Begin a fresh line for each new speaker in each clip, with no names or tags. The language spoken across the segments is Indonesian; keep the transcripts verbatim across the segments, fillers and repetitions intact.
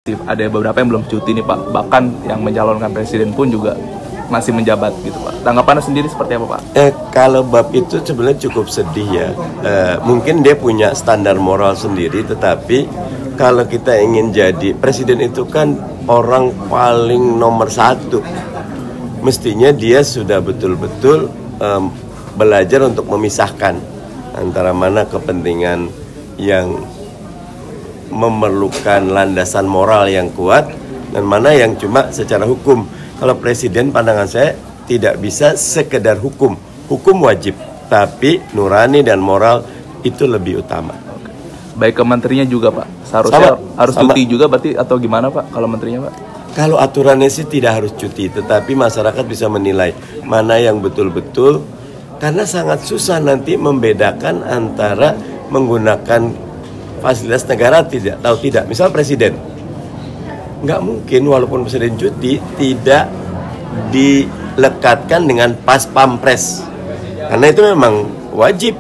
Ada beberapa yang belum cuti nih Pak, bahkan yang mencalonkan presiden pun juga masih menjabat gitu Pak. Tanggapannya sendiri seperti apa Pak?
Eh, kalau bab itu sebenarnya cukup sedih ya. Eh, mungkin dia punya standar moral sendiri, tetapi kalau kita ingin jadi presiden itu kan orang paling nomor satu. Mestinya dia sudah betul-betul eh, belajar untuk memisahkan antara mana kepentingan yang memerlukan landasan moral yang kuat dan mana yang cuma secara hukum. Kalau presiden pandangan saya tidak bisa sekedar hukum. Hukum wajib, tapi nurani dan moral itu lebih utama.
Oke. Baik ke menterinya juga Pak. Seharusnya sama, harus sama. Cuti juga berarti atau gimana Pak kalau menterinya Pak? Kalau
aturannya sih tidak harus cuti, tetapi masyarakat bisa menilai mana yang betul-betul, karena sangat susah nanti membedakan antara menggunakan fasilitas negara tidak tahu tidak. Misal presiden, nggak mungkin walaupun presiden cuti tidak dilekatkan dengan pas pampres, karena itu memang wajib.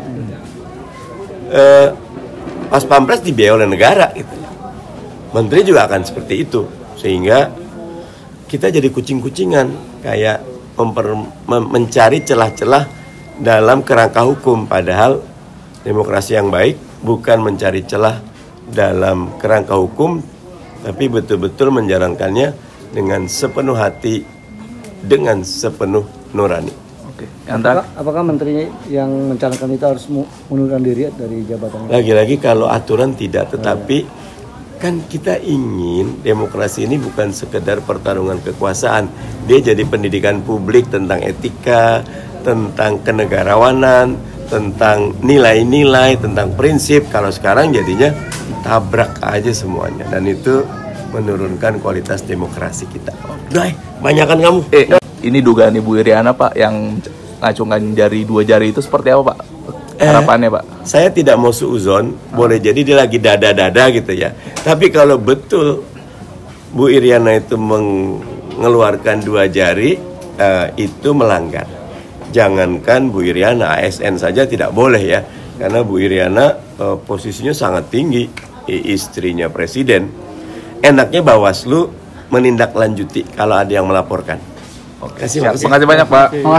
E, pas pampres dibiayai oleh negara gitu. Menteri juga akan seperti itu, sehingga kita jadi kucing-kucingan kayak memper, mem, mencari celah-celah dalam kerangka hukum, padahal demokrasi yang baik bukan mencari celah dalam kerangka hukum, tapi betul-betul menjalankannya dengan sepenuh hati, dengan sepenuh nurani.
Oke. Apakah, apakah menteri yang mencalonkan itu harus mengundurkan diri dari jabatannya?
Lagi-lagi kalau aturan tidak, tetapi kan kita ingin demokrasi ini bukan sekedar pertarungan kekuasaan. Dia jadi pendidikan publik tentang etika, tentang kenegarawanan, tentang nilai-nilai, tentang prinsip. Kalau sekarang jadinya tabrak aja semuanya, dan itu menurunkan kualitas demokrasi kita. Udah, eh, banyakan kamu.
Eh, ini dugaan Ibu Iriana Pak yang ngacungkan jari dua jari itu seperti apa Pak? Harapannya eh, Pak? Saya tidak mau suuzon, ah. boleh jadi dia lagi dada-dada gitu ya. Tapi kalau betul Bu Iriana itu mengeluarkan dua jari, uh, itu melanggar. Jangankan Bu Iriana, A S N saja tidak boleh ya, karena Bu Iriana uh, posisinya sangat tinggi, istrinya presiden. Enaknya Bawaslu menindaklanjuti kalau ada yang melaporkan. Oke, terima kasih banyak Pak.